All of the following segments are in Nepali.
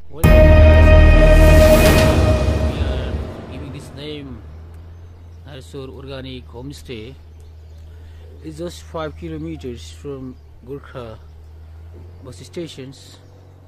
Well, we are giving this name as our organic homestay. It's just 5 kilometers from Gorkha bus stations.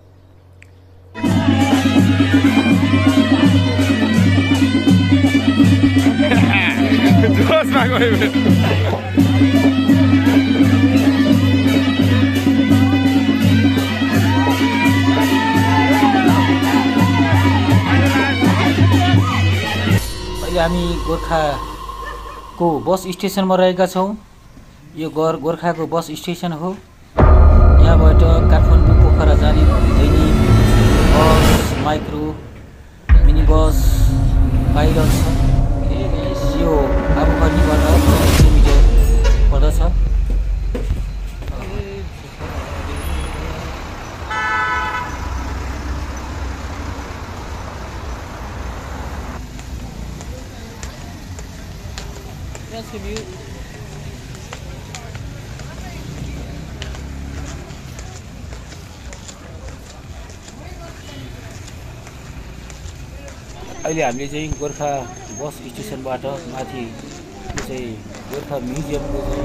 हामी गोर्खाको बस स्टेसनमा रहेका छौं। यो गोर्खाको बस स्टेसन हो। यहाँबाट काठमाडौँ पोखरा जाने दैनिक बस, माइक्रो, मिनी बस पाइरहन्छ। यो आबुखनीबाट 40 किलोमिटर पर्दछ। अहिले हामीले चाहिँ गोर्खा बस स्टेसनबाट माथि चाहिँ गोर्खा म्युजियमको चाहिँ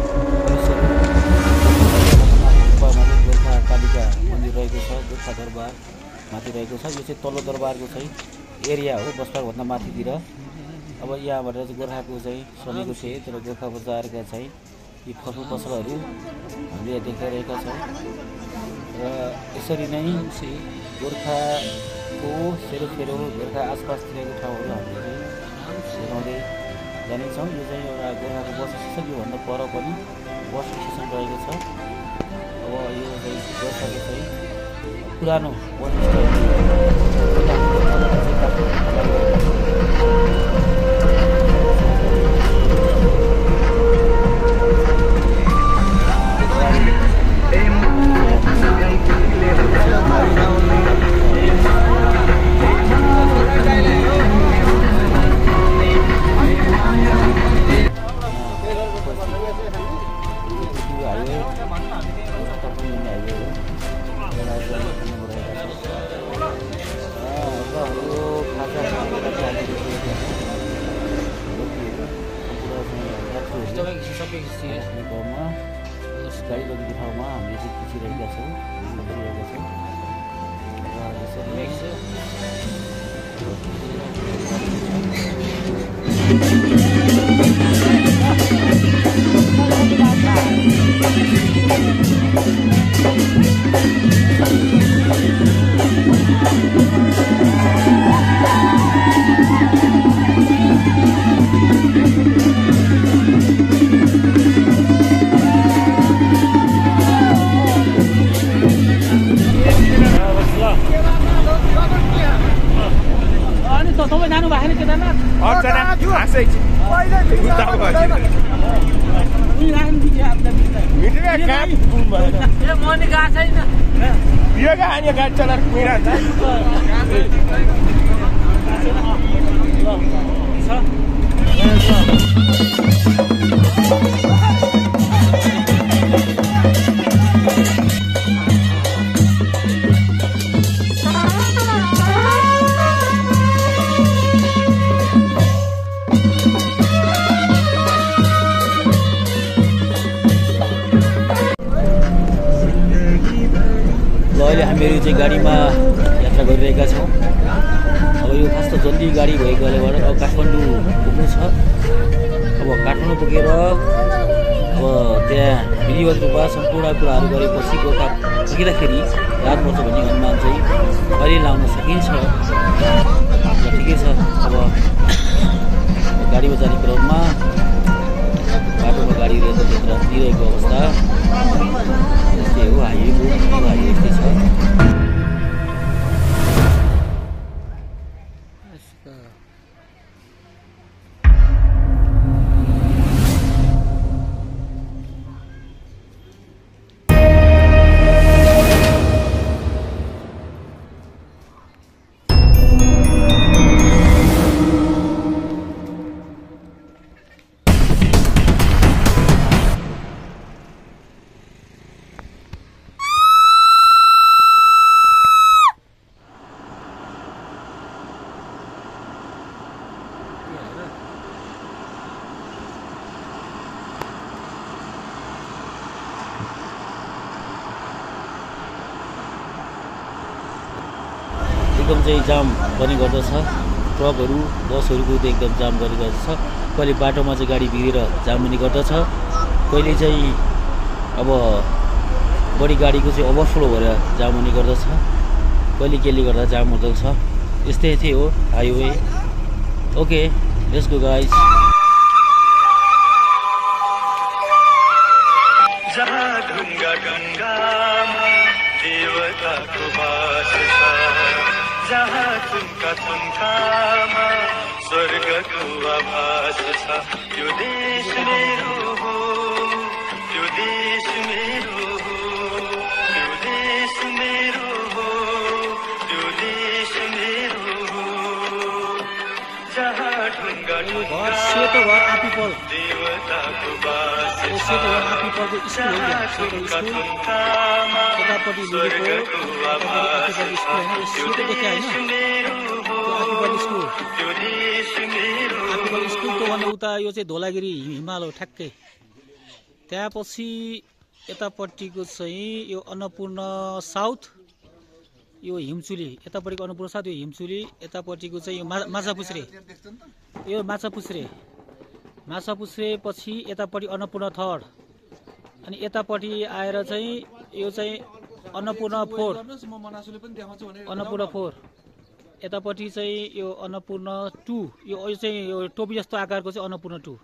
गोर्खा कालिका मन्दिर रहेको छ। गोर्खा दरबार माथि रहेको छ। यो चाहिँ तल्लो दरबारको चाहिँ एरिया हो, बस पार्क भन्दा माथितिर। अब यहाँबाट चाहिँ गोर्खाको चाहिँ चलेको थियो, तर गोर्खा बजारका चाहिँ यी फलफुल पसलहरू हामीले देखाइरहेका छौँ। र यसरी नै गोर्खाको सेरोफेरो गोर्खा आसपासतिरको ठाउँहरू हामीले चाहिँ देखाउँदै जानेछौँ। यो चाहिँ एउटा गोर्खाको बस स्टेसन, योभन्दा पर पनि बस स्टेसन रहेको छ। अब यो चाहिँ गोर्खाको चाहिँ पुरानो बस स्टेसन। गाडी लगेको ठाउँमा हामीले चाहिँ खिचिरहेका छौँ। गाडी चलाएर कुइरहन्छ। अहिले हामीहरू चाहिँ गाडीमा यात्रा गरिरहेका छौँ। अब यो खास त जल्दी गाडी भएकोले गर्दा अब काठमाडौँ पुग्नु छ। अब काठमाडौँ पुगेर अब त्यहाँ विधिवत रूपमा सम्पूर्ण कुराहरू गरेपछि गोर्खा पुगिँदाखेरि रात पर्छ भन्ने अनुमान चाहिँ अहिले लाउन सकिन्छ। ठिकै छ। अब गाडीमा जाने क्रममा बाटोमा गाडीहरू यतात्यत्र दिइरहेको अवस्था यस्तै हो। हाइवे यस्तै छ। एकदम चाहिँ जाम गर्ने गर्दछ ट्रकहरू बसहरूको त एकदम जाम गर्ने गर्दछ कहिले बाटोमा चाहिँ गाडी बिग्रेर जाम हुने गर्दछ कहिले चाहिँ अब बढी गाडीको चाहिँ ओभरफ्लो भएर जाम हुने गर्दछ कहिले केले गर्दा जाम हुँदछ यस्तै थियो हो highway okay let's go guys जहाँ ढुङ्गा ढुङ्गामा देवताको बास छ जहाँ थुम्का थुम्कामा स्वर्गको आभास छ यो देश मेरो हो यो देश मेरो हो यो देश मेरो हो यो देश मेरो हो जहाँ ढुङ्गा ढुङ्गामा देवताको बास छ जहाँ थुम्का थुम्कामा स्वर्गको आभास छ यो देश मेरो हो यो देश मेरो हो स्कुलको भन्दा उता यो चाहिँ धोलागिरी हिमाल हो ठ्याक्कै त्यहाँपछि यतापट्टिको चाहिँ यो अन्नपूर्ण साउथ यो हिमचुली यतापट्टिको अन्नपूर्ण साउथ यो हिमचुली यतापट्टिको चाहिँ यो माछापुछ्रे यो माछापुछ्रे पछि यतापट्टि अन्नपूर्ण थर्ड अनि यतापट्टि आएर चाहिँ यो चाहिँ अन्नपूर्ण फोर यतापट्टि चाहिँ यो अन्नपूर्ण 2 यो चाहिँ यो टोपी जस्तो आकारको चाहिँ अन्नपूर्ण 2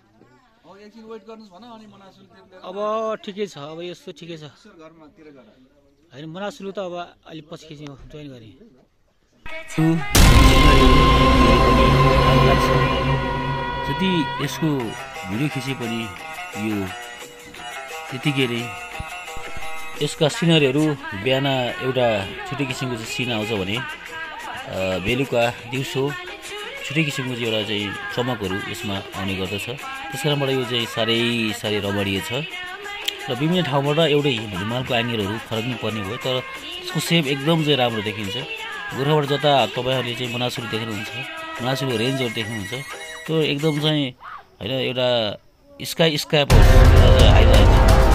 अब ठिकै छ अब यस्तो ठिकै छ होइन मनासुलु त अब अलि पछि जोइन गरेँ जति यसको भिडियो खिचे पनि यो त्यतिकै नै यसका सिनरीहरू बिहान एउटा छुट्टै किसिमको चाहिँ सिन आउँछ भने बेलुका दिउँसो छुट्टै किसिमको चाहिँ एउटा चाहिँ चमकहरू यसमा आउने गर्दछ त्यस कारणबाट यो चाहिँ साह्रै रमणीय छ र विभिन्न ठाउँबाट एउटै हिमालको एङ्गलहरू फरक नै पर्ने भयो तर त्यसको सेप एकदम चाहिँ राम्रो देखिन्छ गोर्खाबाट जता तपाईँहरूले चाहिँ मनासुलु देख्नुहुन्छ मनासुलु रेन्जहरू देख्नुहुन्छ त्यो एकदम चाहिँ होइन एउटा स्काई हाइलाइट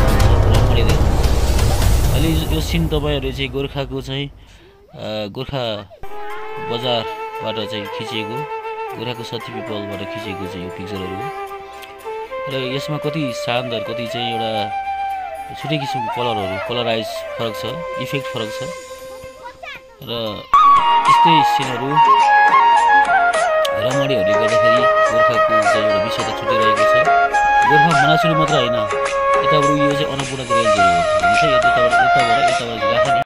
अहिले यो सिन तपाईँहरूले चाहिँ गोर्खाको चाहिँ गोर्खा बजारबाट चाहिँ खिचिएको गोर्खाको सती पिपलबाट खिचिएको चाहिँ यो पिक्चरहरू हो र यसमा कति शानदार कति चाहिँ एउटा छुट्टै किसिमको कलराइज फरक छ इफेक्ट फरक छ र यस्तै सिनहरू रमणीहरूले गर्दाखेरि गोर्खाको चाहिँ एउटा विशेषता छुट्टै रहेको छ गोर्खा मनासुलु मात्र होइन यताबाट यो चाहिँ अन्नपूर्णको रेन्जहरू हो यताबाट राख्ने